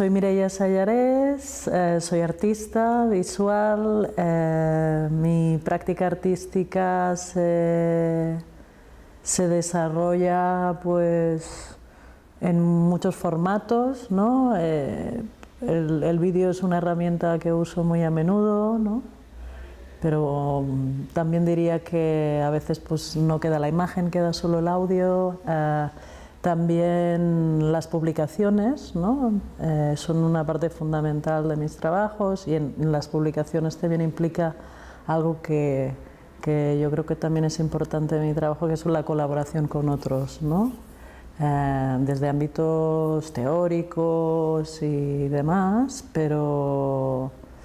soy Mireia Sallarés, soy artista visual. Mi práctica artística se desarrolla pues en muchos formatos, ¿no? El vídeo es una herramienta que uso muy a menudo, ¿no? Pero también diría que a veces pues no queda la imagen, queda solo el audio. También las publicaciones, ¿no? Son una parte fundamental de mis trabajos, y en las publicaciones también implica algo que yo creo que también es importante en mi trabajo, que es la colaboración con otros, ¿no? Desde ámbitos teóricos y demás, pero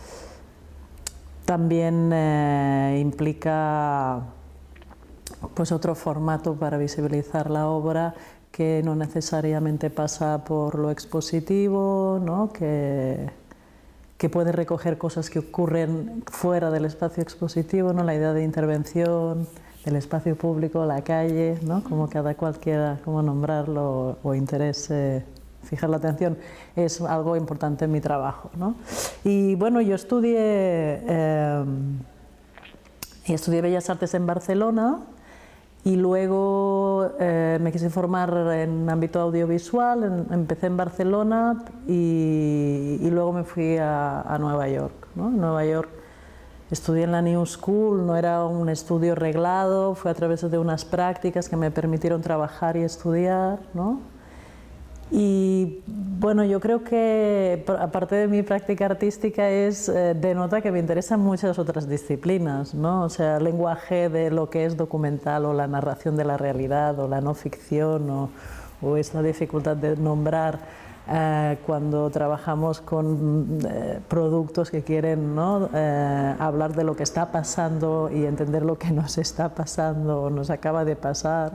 también implica pues otro formato para visibilizar la obra, que no necesariamente pasa por lo expositivo, ¿no? que puede recoger cosas que ocurren fuera del espacio expositivo, ¿no? La idea de intervención del espacio público, la calle, ¿no? Como cada cual quiera como nombrarlo o interese fijar la atención, es algo importante en mi trabajo, ¿no? Y bueno, yo estudié Bellas Artes en Barcelona, y luego me quise formar en ámbito audiovisual. Empecé en Barcelona y luego me fui a Nueva York, ¿no? En Nueva York estudié en la New School, no era un estudio reglado, fue a través de unas prácticas que me permitieron trabajar y estudiar, ¿no? Y bueno, yo creo que aparte de mi práctica artística denota que me interesan muchas otras disciplinas, ¿no? O sea, el lenguaje de lo que es documental, o la narración de la realidad, o la no ficción, o esta dificultad de nombrar cuando trabajamos con productos que quieren, ¿no? Hablar de lo que está pasando y entender lo que nos está pasando o nos acaba de pasar.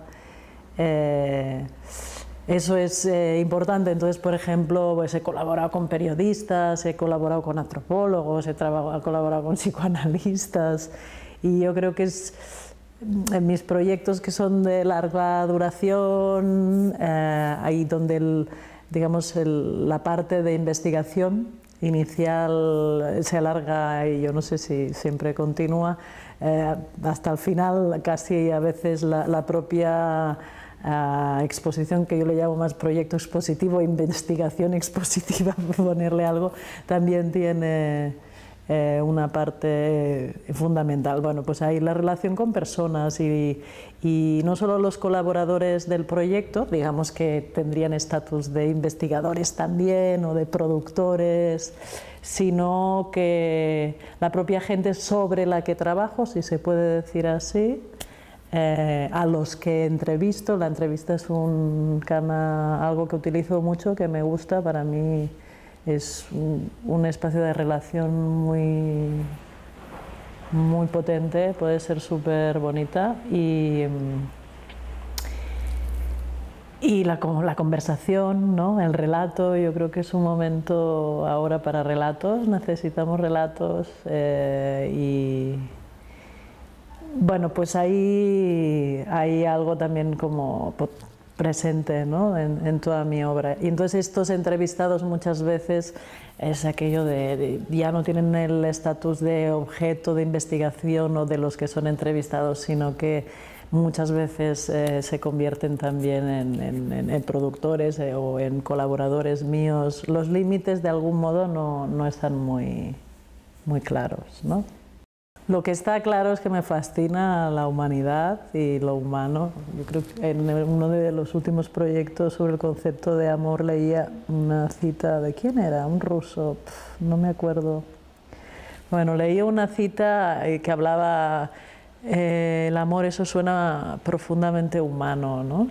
Eso es importante. Entonces, por ejemplo, pues he colaborado con periodistas, he colaborado con antropólogos, he colaborado con psicoanalistas, y yo creo que en mis proyectos que son de larga duración, ahí donde digamos la parte de investigación inicial se alarga, y yo no sé si siempre continúa, hasta el final, casi a veces la propia exposición, que yo le llamo más proyecto expositivo, investigación expositiva, por ponerle algo, también tiene una parte fundamental. Bueno, pues hay la relación con personas, y no solo los colaboradores del proyecto, digamos que tendrían estatus de investigadores también, o de productores, sino que la propia gente sobre la que trabajo, si se puede decir así, a los que entrevisto. La entrevista es algo que utilizo mucho, que me gusta. Para mí es un espacio de relación muy potente, puede ser súper bonita, y la conversación, ¿no? El relato. Yo creo que es un momento ahora para relatos, necesitamos relatos, y bueno, pues hay algo también como presente, ¿no? en toda mi obra. Y entonces estos entrevistados muchas veces es aquello ya no tienen el estatus de objeto de investigación o de los que son entrevistados, sino que muchas veces se convierten también en productores o en colaboradores míos. Los límites de algún modo no están muy claros, ¿no? Lo que está claro es que me fascina la humanidad y lo humano. Yo creo que en uno de los últimos proyectos sobre el concepto de amor leía una cita de ¿quién era? Un ruso, no me acuerdo. Bueno, leía una cita que hablaba el amor, eso suena profundamente humano, ¿no?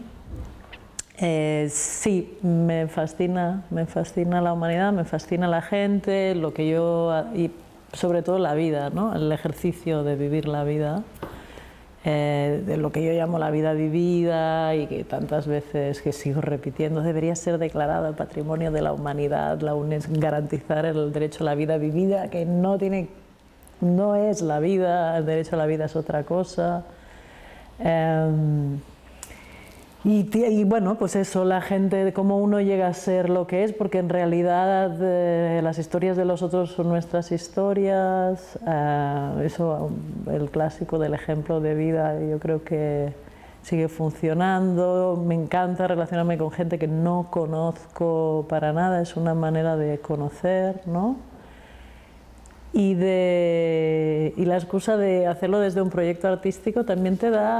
Sí, me fascina la humanidad, me fascina la gente, lo que y sobre todo la vida, ¿no? El ejercicio de vivir la vida, de lo que yo llamo la vida vivida, y que tantas veces que sigo repitiendo, debería ser declarada Patrimonio de la Humanidad, la UNESCO, garantizar el derecho a la vida vivida, que no es la vida, el derecho a la vida es otra cosa. Y bueno, pues eso, la gente, cómo uno llega a ser lo que es, porque en realidad las historias de los otros son nuestras historias, eso, el clásico del ejemplo de vida, yo creo que sigue funcionando. Me encanta relacionarme con gente que no conozco para nada, es una manera de conocer, ¿no? Y la excusa de hacerlo desde un proyecto artístico también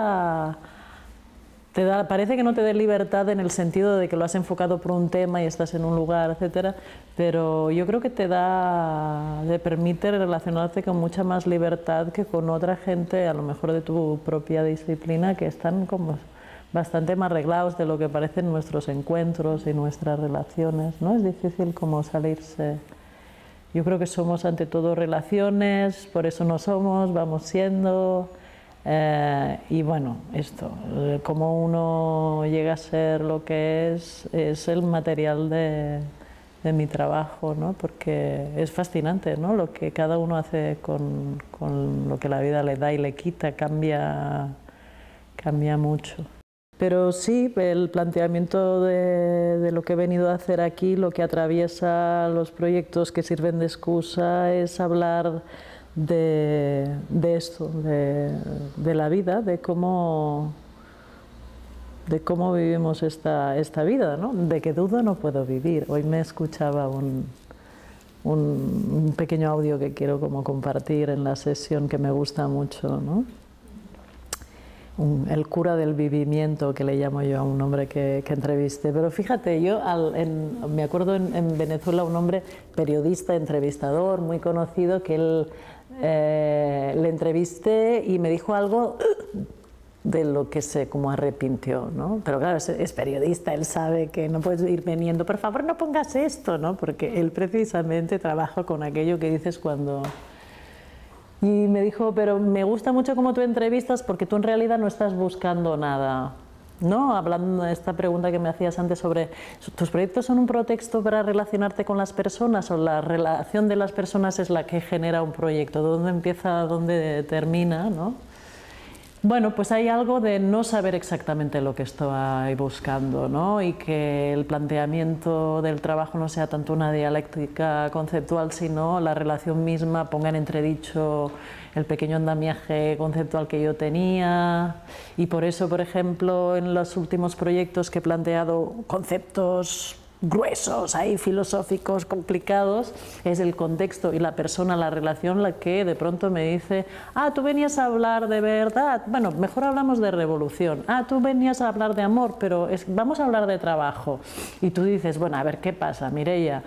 parece que no te dé libertad en el sentido de que lo has enfocado por un tema y estás en un lugar, etcétera, pero yo creo que te permite relacionarte con mucha más libertad que con otra gente, a lo mejor de tu propia disciplina, que están como bastante más arreglados de lo que parecen nuestros encuentros y nuestras relaciones, ¿no? Es difícil como salirse. Yo creo que somos ante todo relaciones, por eso no somos, vamos siendo. Y bueno, esto, cómo uno llega a ser lo que es el material de mi trabajo, ¿no? Porque es fascinante, ¿no? Lo que cada uno hace con lo que la vida le da y le quita, cambia mucho. Pero sí, el planteamiento de lo que he venido a hacer aquí, lo que atraviesa los proyectos que sirven de excusa, es hablar de esto, de la vida, de cómo vivimos esta vida, ¿no? De que dudo no puedo vivir. Hoy me escuchaba un pequeño audio que quiero como compartir en la sesión que me gusta mucho, ¿no? El cura del vivimiento, que le llamo yo a un hombre que entrevisté. Pero fíjate, yo me acuerdo en Venezuela un hombre periodista, entrevistador, muy conocido, que él le entrevisté y me dijo algo de lo que se como arrepintió, ¿no? Pero claro, es periodista, él sabe que no puedes ir veniendo, por favor no pongas esto, ¿no? Porque él precisamente trabaja con aquello que dices cuando... Y me dijo, pero me gusta mucho cómo tú entrevistas porque tú en realidad no estás buscando nada, ¿no? Hablando de esta pregunta que me hacías antes sobre, ¿tus proyectos son un pretexto para relacionarte con las personas o la relación de las personas es la que genera un proyecto? ¿Dónde empieza, dónde termina, ¿no? Bueno, pues hay algo de no saber exactamente lo que estoy buscando, ¿no? Y que el planteamiento del trabajo no sea tanto una dialéctica conceptual, sino la relación misma ponga en entredicho el pequeño andamiaje conceptual que yo tenía. Y por eso, por ejemplo, en los últimos proyectos que he planteado conceptos gruesos, ahí filosóficos, complicados, es el contexto y la persona, la relación, la que de pronto me dice, ah, tú venías a hablar de verdad, bueno, mejor hablamos de revolución, ah, tú venías a hablar de amor, pero vamos a hablar de trabajo. Y tú dices, bueno, a ver, ¿qué pasa, Mireia?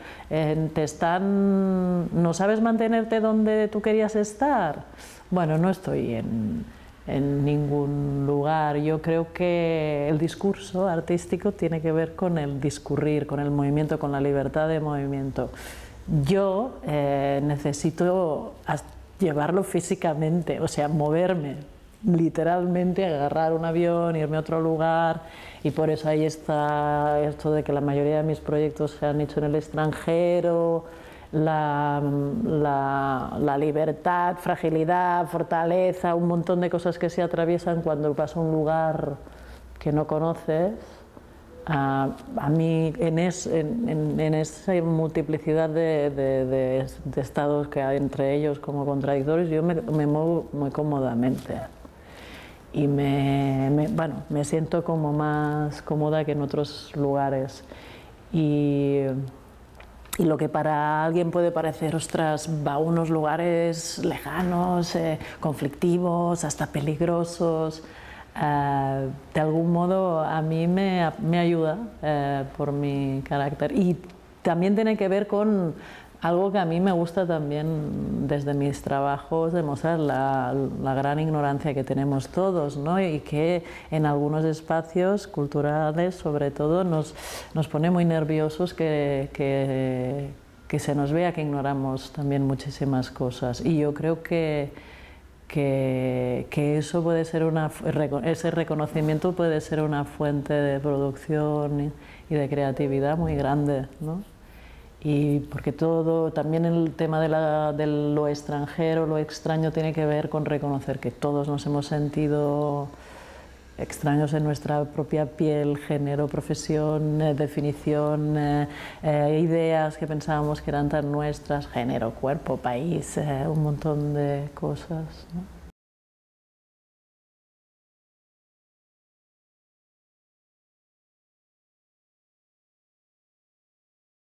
¿No sabes mantenerte donde tú querías estar? Bueno, no estoy en ningún lugar. Yo creo que el discurso artístico tiene que ver con el discurrir, con el movimiento, con la libertad de movimiento. Yo necesito llevarlo físicamente, o sea, moverme, literalmente, agarrar un avión, irme a otro lugar, y por eso ahí está esto de que la mayoría de mis proyectos se han hecho en el extranjero, la libertad, fragilidad, fortaleza, un montón de cosas que se atraviesan cuando vas a un lugar que no conoces. A mí, en esa multiplicidad de estados que hay entre ellos como contradictorios, yo me muevo muy cómodamente. Y bueno, me siento como más cómoda que en otros lugares. Y lo que para alguien puede parecer, ostras, va a unos lugares lejanos, conflictivos, hasta peligrosos, de algún modo a mí me ayuda por mi carácter. Y también tiene que ver con algo que a mí me gusta también desde mis trabajos, demostrar la gran ignorancia que tenemos todos, ¿no? Y que en algunos espacios culturales, sobre todo, nos pone muy nerviosos que se nos vea que ignoramos también muchísimas cosas. Y yo creo que eso puede ser ese reconocimiento puede ser una fuente de producción y de creatividad muy grande, ¿no? Y porque también el tema de lo extranjero, lo extraño, tiene que ver con reconocer que todos nos hemos sentido extraños en nuestra propia piel, género, profesión, definición, ideas que pensábamos que eran tan nuestras, género, cuerpo, país, un montón de cosas, ¿no?